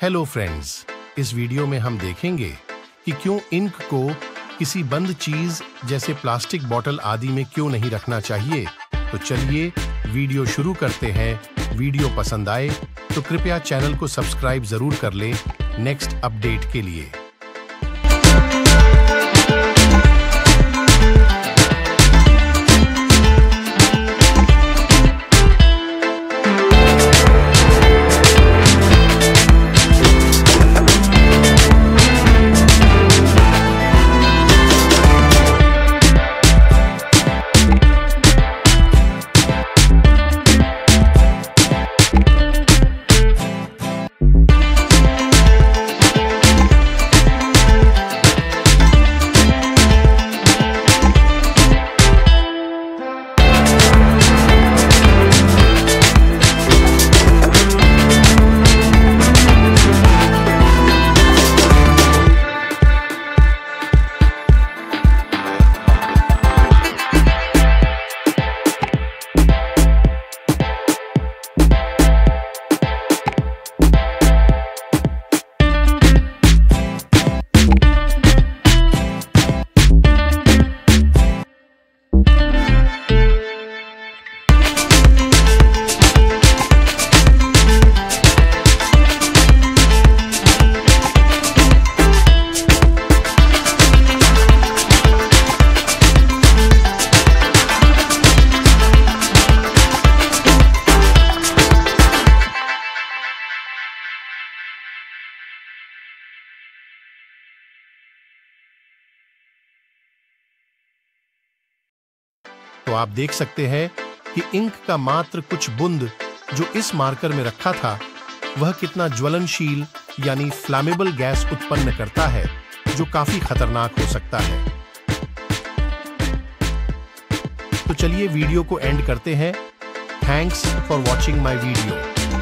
Hello friends, इस video में हम देखेंगे कि क्यों इंक को किसी बंद चीज जैसे प्लास्टिक बोतल आदि में क्यों नहीं रखना चाहिए। तो चलिए वीडियो शुरू करते हैं। वीडियो पसंद आए तो कृपया चैनल को सब्सक्राइब जरूर कर लें नेक्स्ट अपडेट के लिए। तो आप देख सकते हैं कि इंक का मात्र कुछ बूंद जो इस मार्कर में रखा था वह कितना ज्वलनशील यानी फ्लैमेबल गैस उत्पन्न करता है, जो काफी खतरनाक हो सकता है। तो चलिए वीडियो को एंड करते हैं। Thanks for watching my video.